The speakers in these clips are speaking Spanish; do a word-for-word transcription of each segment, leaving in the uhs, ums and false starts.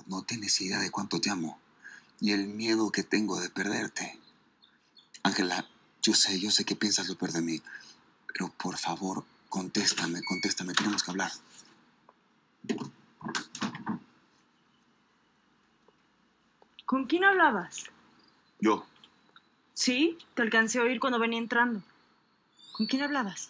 no tienes idea de cuánto te amo y el miedo que tengo de perderte. Ángela, yo sé, yo sé que piensas lo peor de mí, pero por favor, contéstame, contéstame, tenemos que hablar. ¿Con quién hablabas? Yo. Sí, te alcancé a oír cuando venía entrando. ¿Con quién hablabas?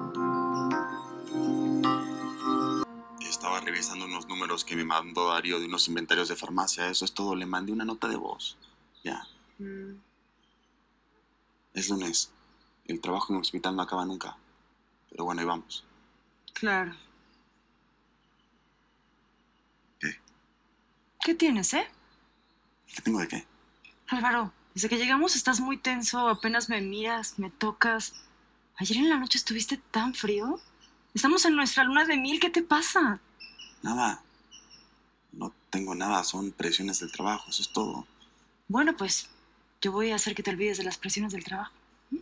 Estaba revisando unos números que me mandó Darío de unos inventarios de farmacia. Eso es todo. Le mandé una nota de voz. Ya. Mm. Es lunes. El trabajo en el hospital no acaba nunca. Pero bueno, ahí vamos. Claro. ¿Qué? ¿Qué tienes, eh? ¿Qué tengo de qué? Álvaro, desde que llegamos estás muy tenso. Apenas me miras, me tocas. Ayer en la noche estuviste tan frío. Estamos en nuestra luna de miel. ¿Qué te pasa? Nada. No tengo nada. Son presiones del trabajo. Eso es todo. Bueno, pues yo voy a hacer que te olvides de las presiones del trabajo.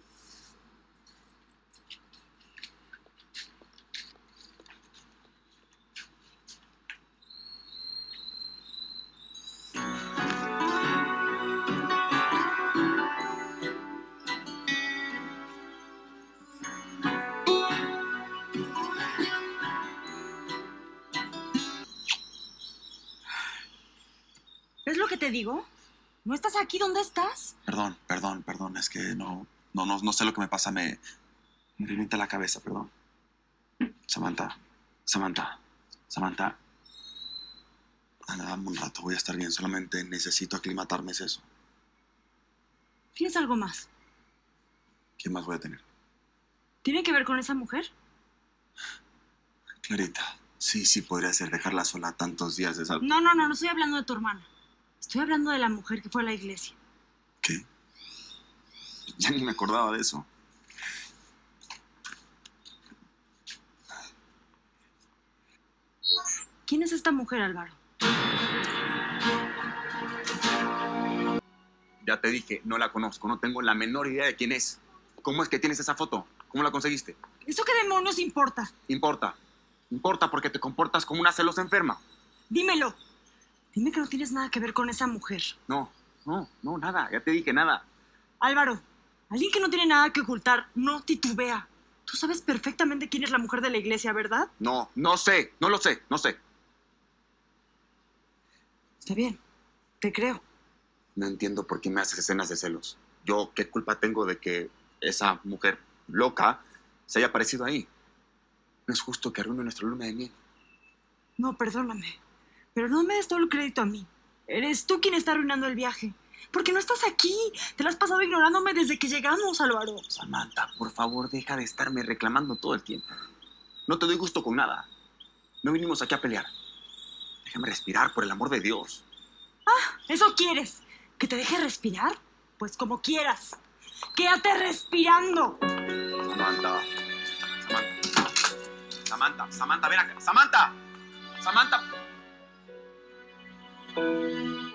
¿Ves lo que te digo? ¿No estás aquí? ¿Dónde estás? Perdón, perdón, perdón. Es que no, no, no, no sé lo que me pasa. Me, me revienta la cabeza, perdón. Samantha, Samantha, Samantha. Ana, dame un rato. Voy a estar bien. Solamente necesito aclimatarme, es eso. ¿Tienes algo más? ¿Qué más voy a tener? ¿Tiene que ver con esa mujer? Clarita. Sí, sí, podría ser dejarla sola tantos días de esa... No, no, no, no estoy hablando de tu hermana. Estoy hablando de la mujer que fue a la iglesia. ¿Qué? Ya ni me acordaba de eso. ¿Quién es esta mujer, Álvaro? Ya te dije, no la conozco. No tengo la menor idea de quién es. ¿Cómo es que tienes esa foto? ¿Cómo la conseguiste? ¿Eso qué demonios importa? Importa. Importa porque te comportas como una celosa enferma. Dímelo. Dime que no tienes nada que ver con esa mujer. No, no, no, nada. Ya te dije nada. Álvaro, alguien que no tiene nada que ocultar no titubea. Tú sabes perfectamente quién es la mujer de la iglesia, ¿verdad? No, no sé. No lo sé. No sé. Está bien, te creo. No entiendo por qué me haces escenas de celos. Yo, ¿qué culpa tengo de que esa mujer loca se haya aparecido ahí? No es justo que arruine nuestra luna de miel. No, perdóname. Pero no me des todo el crédito a mí. Eres tú quien está arruinando el viaje. Porque no estás aquí. Te lo has pasado ignorándome desde que llegamos, Álvaro. Samantha, por favor, deja de estarme reclamando todo el tiempo. No te doy gusto con nada. No vinimos aquí a pelear. Déjame respirar, por el amor de Dios. ¿Eso quieres? ¿Que te deje respirar? Pues como quieras. ¡Quédate respirando! Samantha. Samantha. Samantha, Samantha, ven acá. Samantha. Samantha.